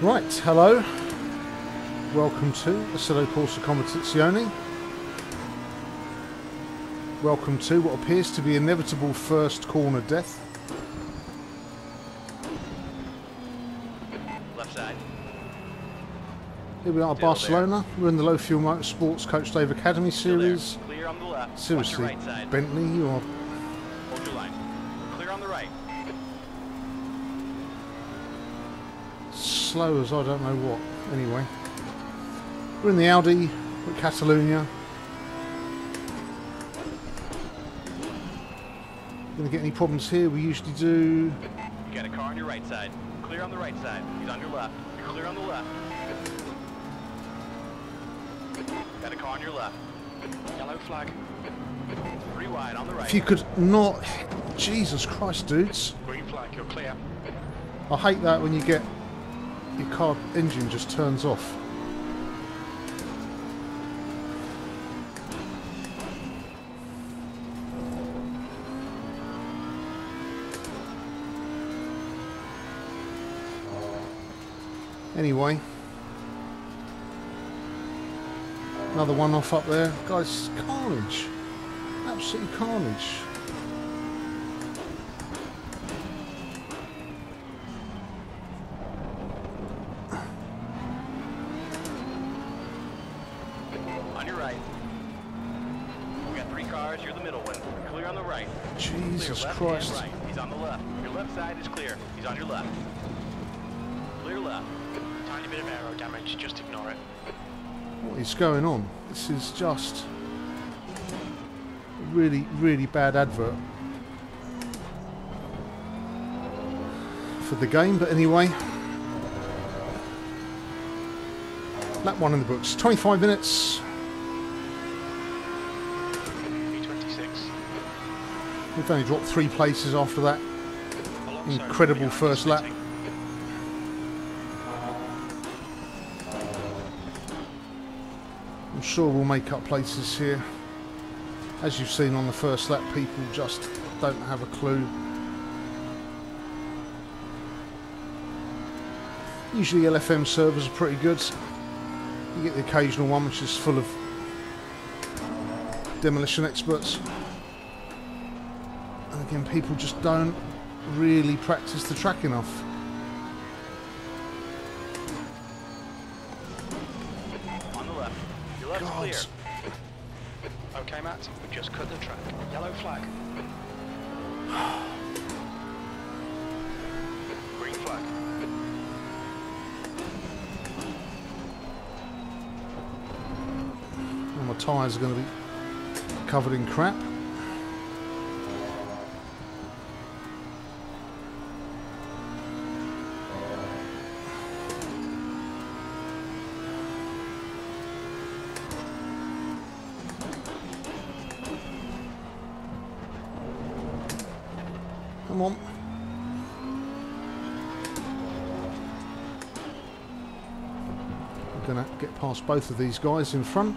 Right, hello. Welcome to Assetto Corsa Competizione. Welcome to what appears to be inevitable first corner death. Left side. Here we are, Still Barcelona. We're in the Low Fuel Motorsports Coach Dave Academy Still there. series. Clear on the left. Watch Seriously, your right side. Bentley, you are Hold your line. Clear on the right. slow as I don't know what. Anyway, we're in the Audi at Catalonia. Gonna get any problems here? We usually do. You got a car on your right side. Clear on the right side. He's on your left. You're clear on the left. Got a car on your left. Yellow flag. 3 wide on the right. If you could not, Jesus Christ, dudes! Green flag. You're clear. I hate that when you get your car engine just turns off. Anyway, another one off up there. Guys, carnage. Absolute carnage. On your right. We got 3 cars. You're the middle one. Clear on the right. Jesus Clear left Christ. and right. He's on the left. Your left side is clear. He's on your left. Clear left. Tiny bit of aero damage. Just ignore it. What is going on? This is just a really, really bad advert for the game. But anyway, lap 1 in the books. 25 minutes. P26. We've only dropped 3 places after that incredible first lap. I'm sure we'll make up places here. As you've seen on the first lap, people just don't have a clue. Usually LFM servers are pretty good. You get the occasional one which is full of demolition experts. And again, people just don't really practice the track enough. On the left. Your left's God. clear. Okay, Matt. We just cut the track. Yellow flag. Green flag. And my tyres are going to be covered in crap. Come on. We're going to get past both of these guys in front.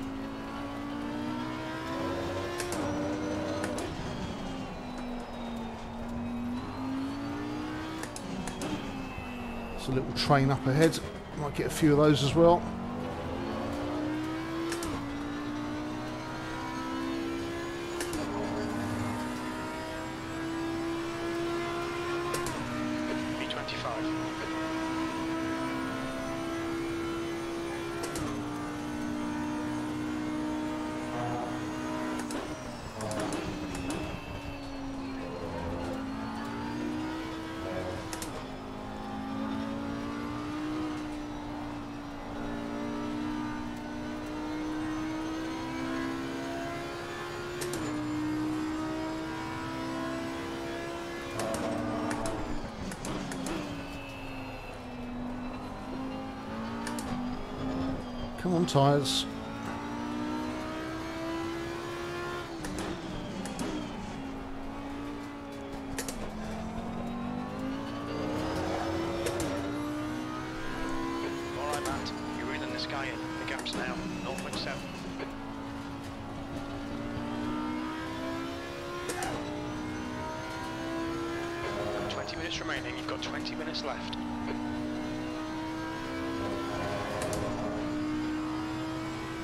There's a little train up ahead. Might get a few of those as well. P25. Come on, tyres. Alright, Matt. You're reeling this guy in. The gap's now 0.7. 20 minutes remaining. You've got 20 minutes left.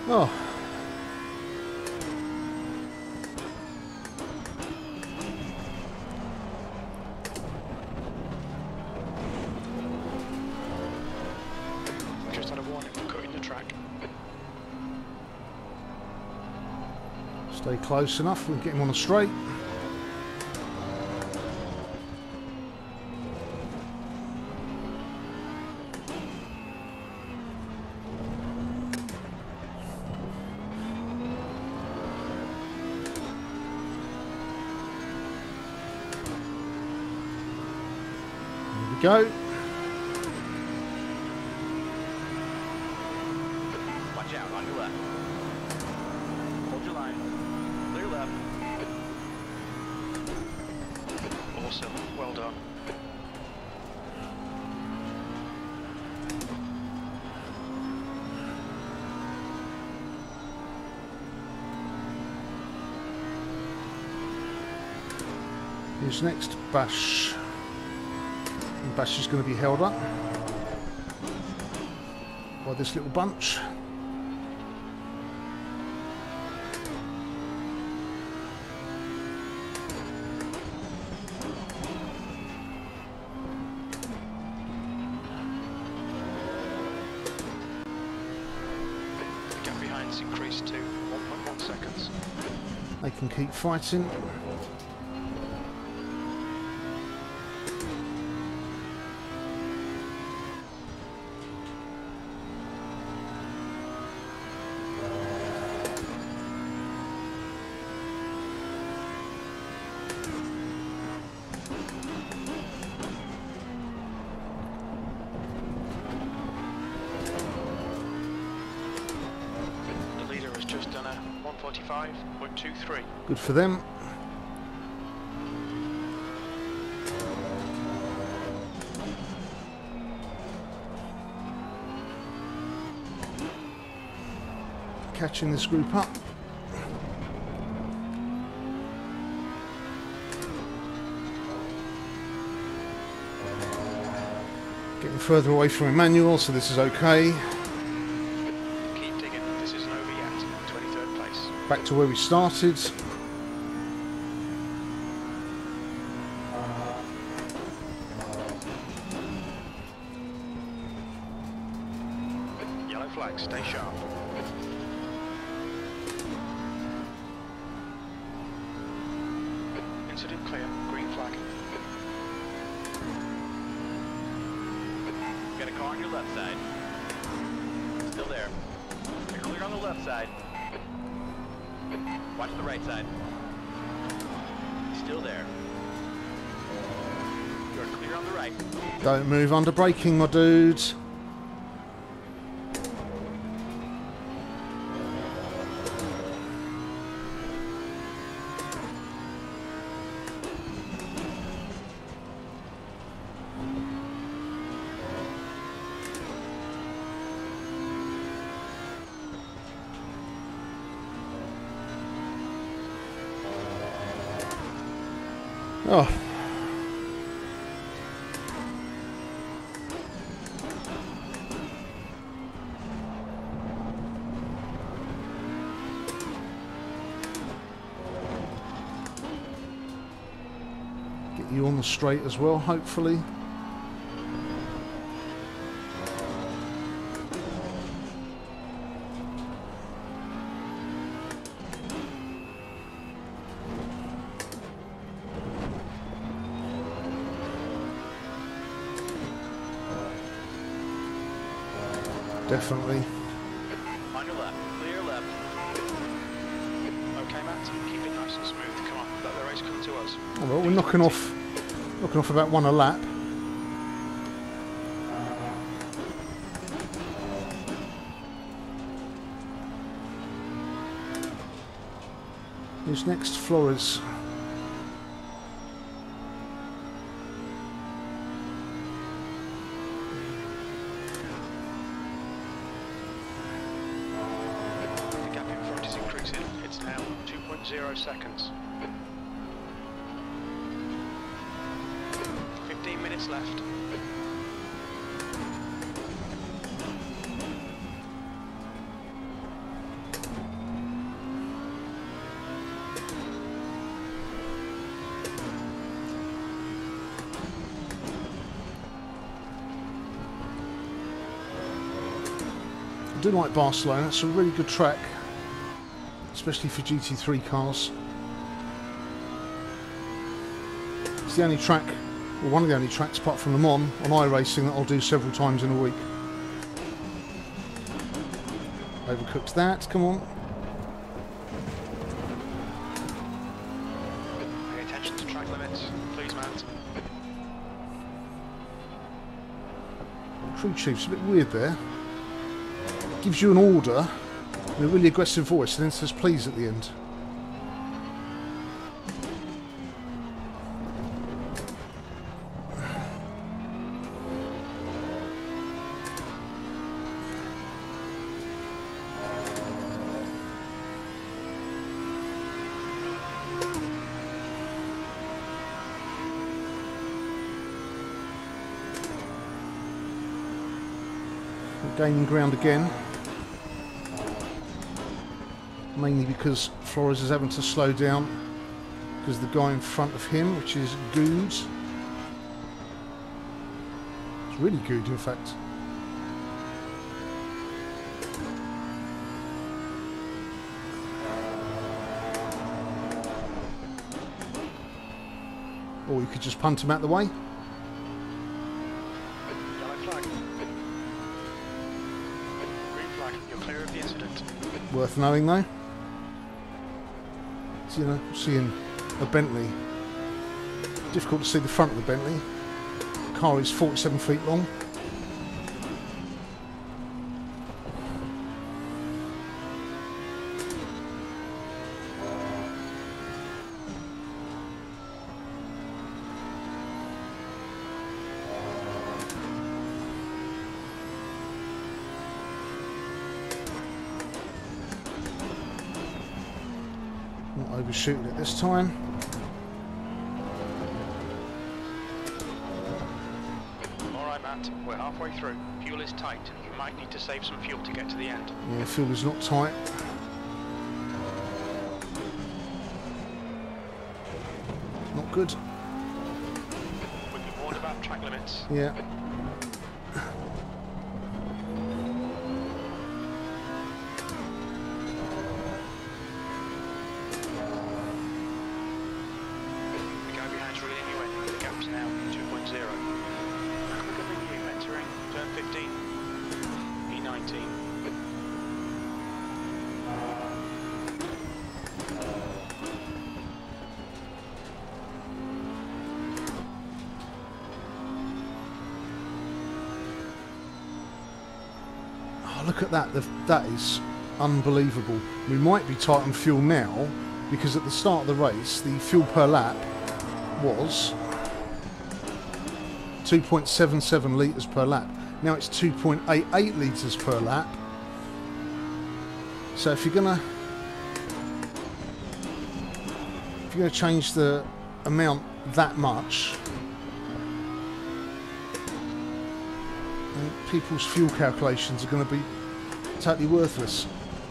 Oh. Just had a warning for cutting the track. Stay close enough, we can get him on a straight. Go. Watch out, on your left. Hold your line. Clear left. Awesome, well done. Here's next Bash. And Bash is going to be held up by this little bunch. The gap behind's increased to 1.1 seconds. They can keep fighting. The leader has just done a 145.23. Good for them. Catching this group up. Getting further away from Emmanuel, so this is okay. Keep digging, this isn't over yet. 23rd place. Back to where we started. Yellow flag, stay sharp. Incident clear, green flag. Got a car on your left side. Still there. You're clear on the left side. Watch the right side. Still there. You're clear on the right. Don't move under braking, my dudes. Oh. Get you on the straight as well, hopefully. Definitely. On your left, clear left. Okay, Matt, keep it nice and smooth. Come on, let the race come to us. Oh, well, we're knocking off about one a lap. Who's next? Flores. The gap in front is increasing. It's now 2.0 seconds. 15 minutes left. I do like Barcelona. It's a really good track, especially for GT3 cars. It's the only track, or one of the only tracks apart from Le Mans on iRacing that I'll do several times in a week. Overcooked that, come on. Pay attention to track limits, please, Matt. Crew chief's a bit weird there. Gives you an order in a really aggressive voice and then says please at the end. Gaining ground again, mainly because Flores is having to slow down because the guy in front of him, which is Good, it's really good in fact. Or you could just punt him out the way. Worth knowing though. So, you know, seeing a Bentley, difficult to see the front of the Bentley. The car is 47 feet long. Not overshooting it this time. Alright Matt, we're halfway through. Fuel is tight. You might need to save some fuel to get to the end. Yeah, fuel is not tight. Not good. We've been warned about track limits. Yeah. Look at that, that is unbelievable. We might be tight on fuel now because at the start of the race the fuel per lap was 2.77 litres per lap. Now it's 2.88 litres per lap. So if you're gonna change the amount that much, people's fuel calculations are going to be totally worthless.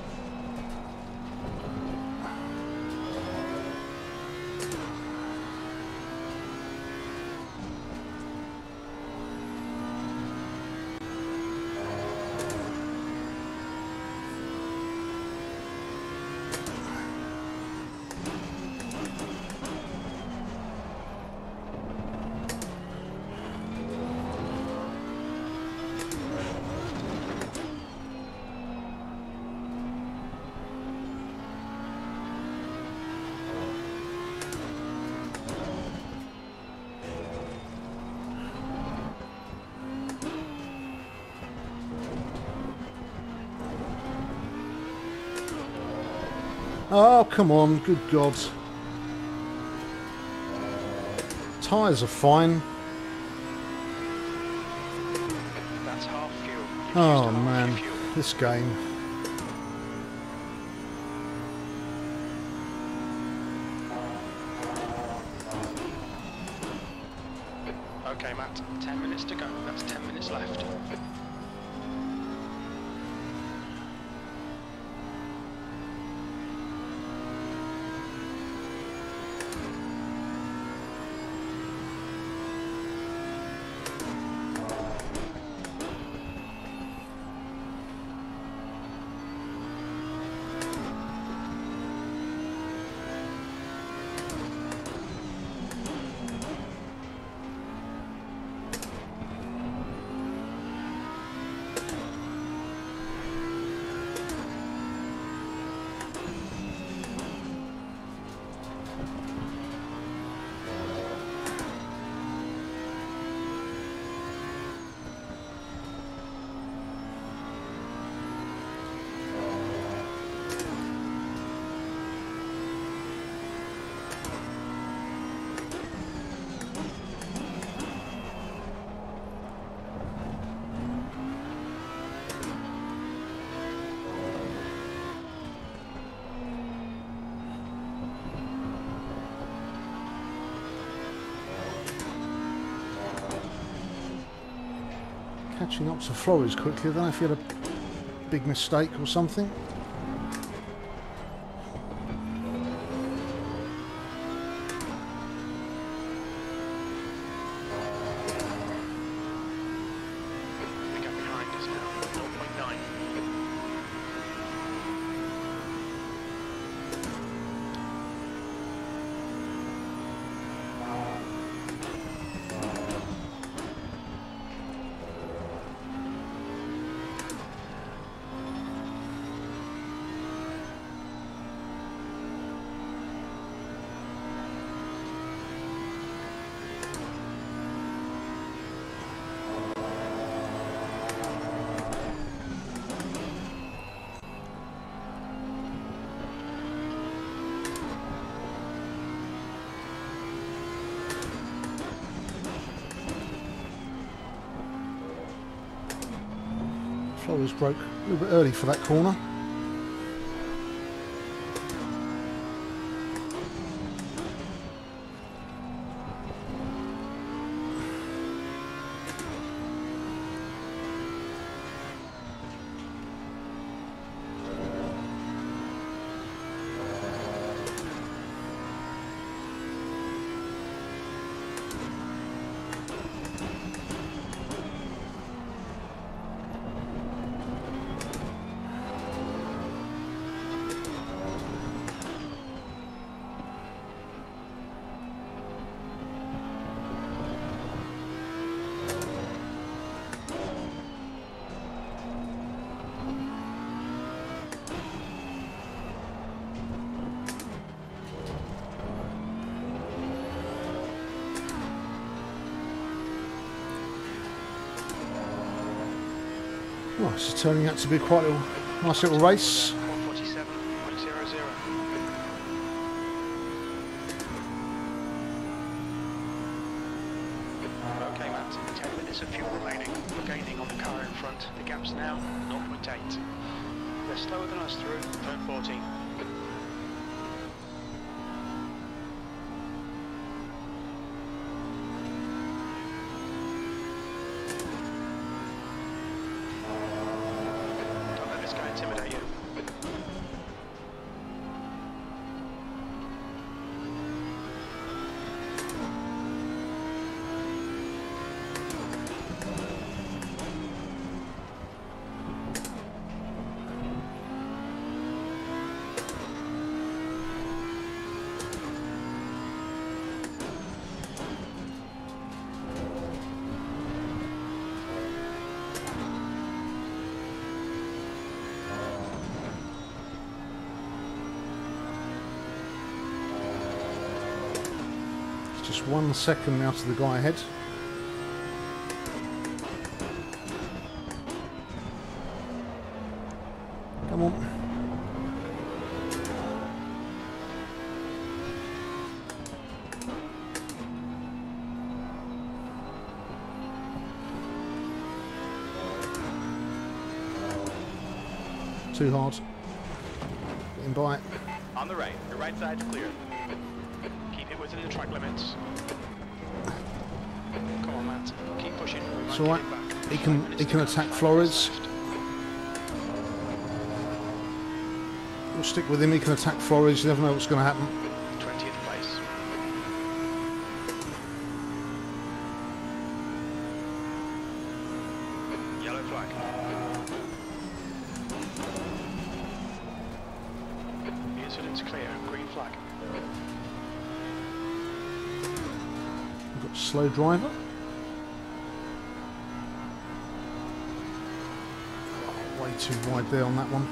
Oh, come on, good God. Tyres are fine. That's half fuel. Oh man, this game. Okay, Matt, 10 minutes to go. That's 10 minutes left. Catching up to Flores quickly. I don't know if he had a big mistake or something. We got behind us now. 0.9. Flores broke a little bit early for that corner. Well, this is turning out to be quite a nice little race. 147.00. Okay, Matt. 10 minutes of fuel remaining. We're gaining on the car in front. The gap's now 0.8. They're slower than us through turn 14. Don't let this guy intimidate you. Just 1 second now to the guy ahead. Come on. Too hard. Getting by it. On the right. Your right side's clear. Keep it within the track limits. Come on, Matt. Keep pushing. We might It's alright. get it back. He 5 can minutes to go. attack 5 Flores. minutes left. We'll stick with him. He can attack Flores. You never know what's going to happen. 20th place. Yellow flag. The incident's clear. Green flag. We've got slow driver. Oh, way too wide there on that one.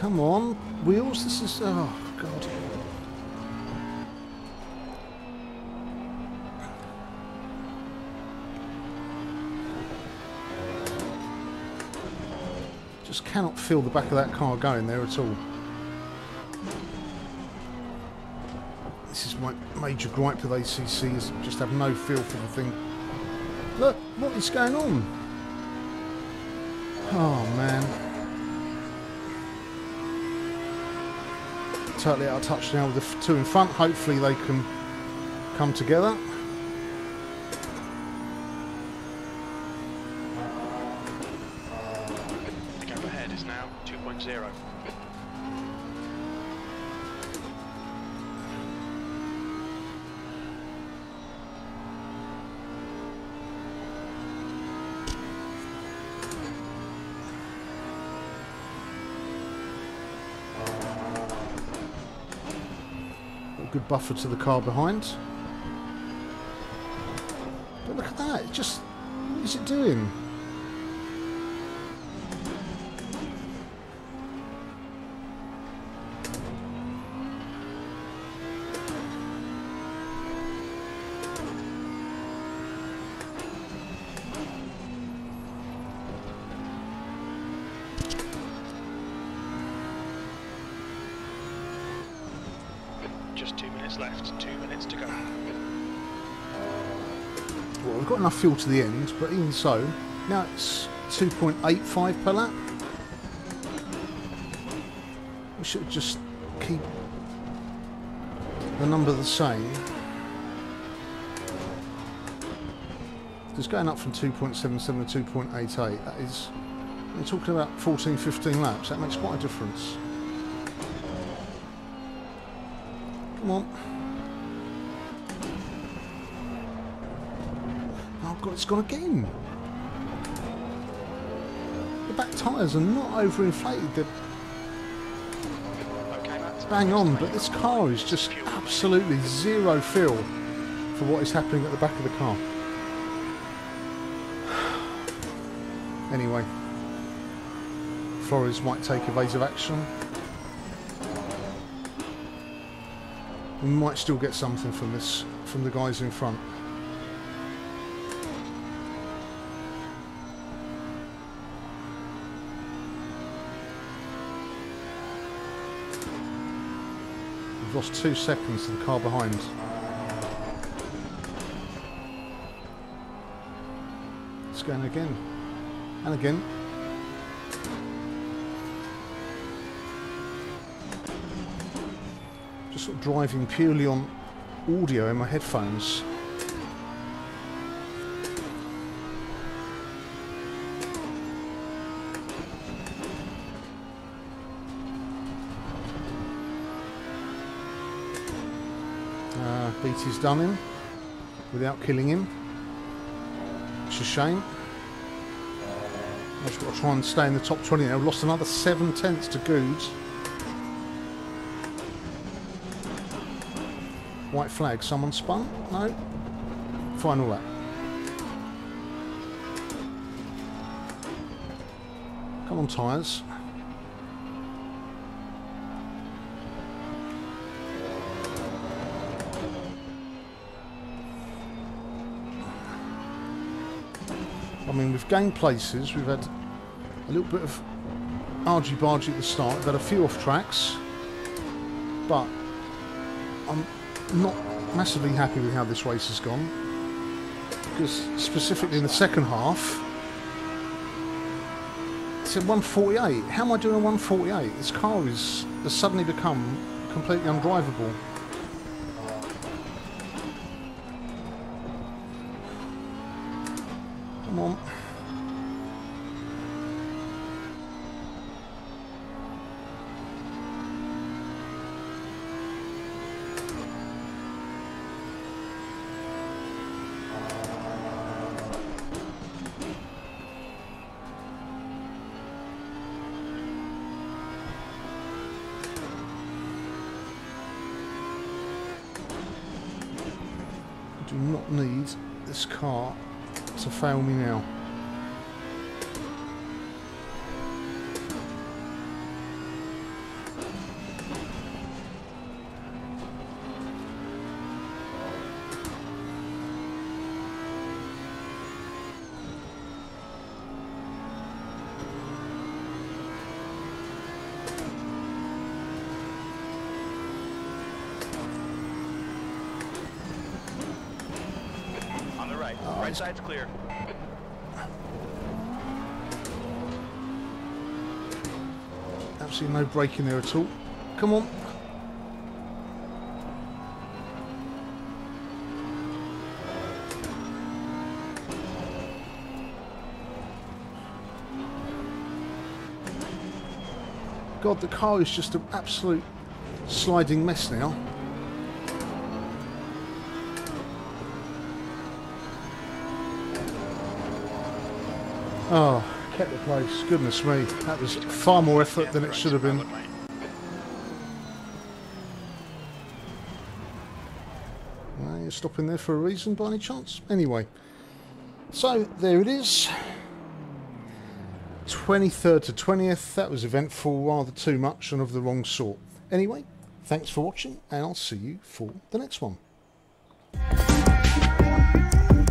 Come on, wheels, this is... oh, God. Just cannot feel the back of that car going there at all. This is my major gripe with ACC, is just have no feel for the thing. Look, what is going on? Oh, man. Totally out of touch now with the two in front. Hopefully they can come together. The gap ahead is now 2.0. Good buffer to the car behind. But look at that, it just... what is it doing? Just 2 minutes left, 2 minutes to go. Well, we've got enough fuel to the end, but even so, now it's 2.85 per lap. We should just keep the number the same. Because going up from 2.77 to 2.88, that is, we're talking about 14, 15 laps, that makes quite a difference. Come on. Oh God, it's gone again. The back tyres are not overinflated. They're Okay, Matt. bang on, but this car is just absolutely zero feel for what is happening at the back of the car. Anyway, Flores might take evasive action. We might still get something from this, from the guys in front. We've lost 2 seconds to the car behind. It's going again. And again. Just sort of driving purely on audio in my headphones. BT's done him without killing him, which is a shame. I've just got to try and stay in the top 20 now. I've lost another 7 tenths to Goods. White flag, someone spun? No. Final lap. Come on, tyres. I mean, we've gained places, we've had a little bit of argy-bargy at the start, we've had a few off tracks, but I'm not massively happy with how this race has gone, because specifically in the second half, it's a 148. How am I doing a 148? This car has suddenly become completely undrivable. Come on. I do not need this car to fail me now. Inside's clear. Absolutely no braking there at all. Come on. God, the car is just an absolute sliding mess now. Oh, kept the place. Goodness me. That was far more effort than it should have been. Well, you're stopping there for a reason by any chance? Anyway. So, there it is. 23rd to 20th. That was eventful, rather too much and of the wrong sort. Anyway, thanks for watching and I'll see you for the next one.